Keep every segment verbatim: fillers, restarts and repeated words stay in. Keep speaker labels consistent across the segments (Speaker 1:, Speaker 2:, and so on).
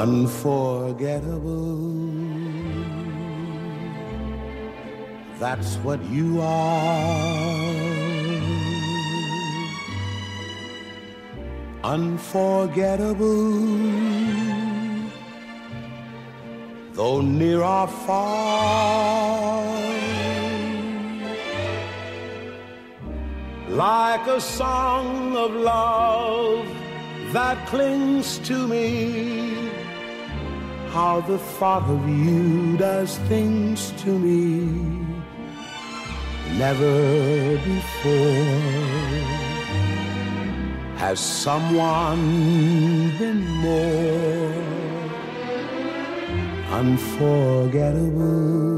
Speaker 1: Unforgettable, that's what you are. Unforgettable, though near or far, like a song of love that clings to me. How the thought of you does things to me never before has someone been more unforgettable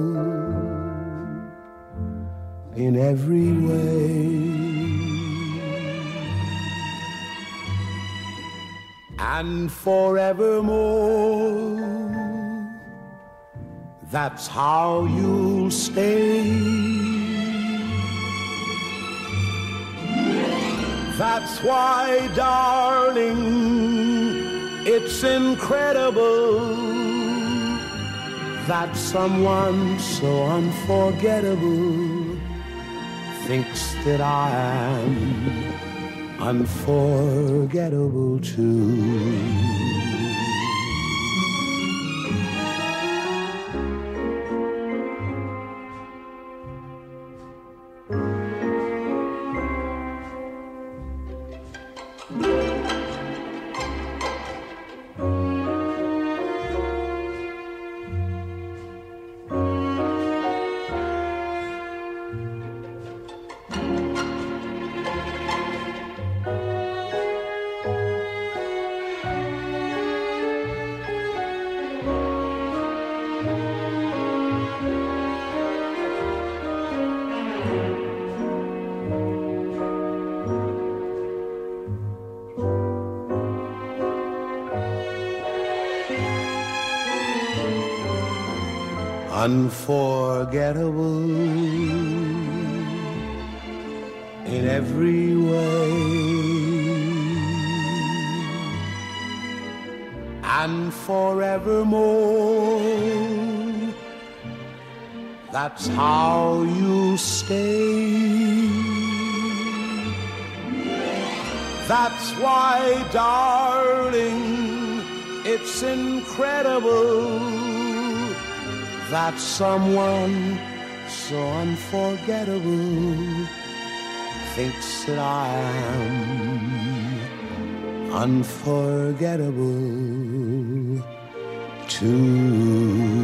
Speaker 1: in every way. And forevermore, that's how you'll stay. That's why, darling, it's incredible that someone so unforgettable thinks that I am unforgettable too. Unforgettable in every way, and forevermore, that's how you stay. That's why, darling, it's incredible that someone so unforgettable thinks that I am unforgettable too.